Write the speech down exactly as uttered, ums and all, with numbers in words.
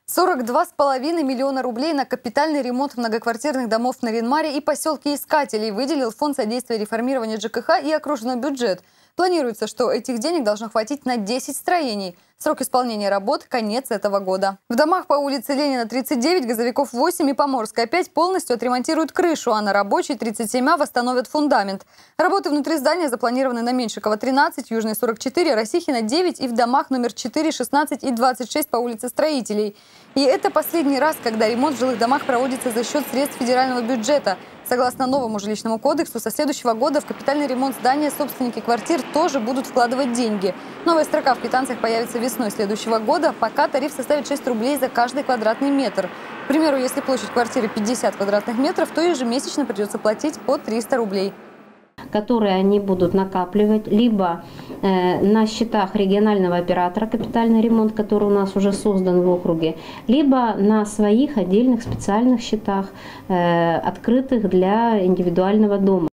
сорок два с половиной миллиона рублей на капитальный ремонт многоквартирных домов на Рин-Маре и поселке Искателей выделил Фонд содействия реформированию ЖКХ и окружной бюджет. Планируется, что этих денег должно хватить на десять строений. Срок исполнения работ – конец этого года. В домах по улице Ленина тридцать девять, Газовиков восемь и Поморская пять полностью отремонтируют крышу, а на Рабочей тридцать семь А восстановят фундамент. Работы внутри здания запланированы на Меньшикова тринадцать, Южной сорок четыре, Росихина девять и в домах номер четыре, шестнадцать и двадцать шесть по улице Строителей. И это последний раз, когда ремонт в жилых домах проводится за счет средств федерального бюджета. Согласно новому жилищному кодексу, со следующего года в капитальный ремонт здания собственники квартир тоже будут вкладывать деньги. Новая строка в квитанциях появится весной следующего года, пока тариф составит шесть рублей за каждый квадратный метр. К примеру, если площадь квартиры пятьдесят квадратных метров, то ежемесячно придется платить по триста рублей. Которые они будут накапливать либо э, на счетах регионального оператора капитальный ремонт, который у нас уже создан в округе, либо на своих отдельных специальных счетах, э, открытых для индивидуального дома.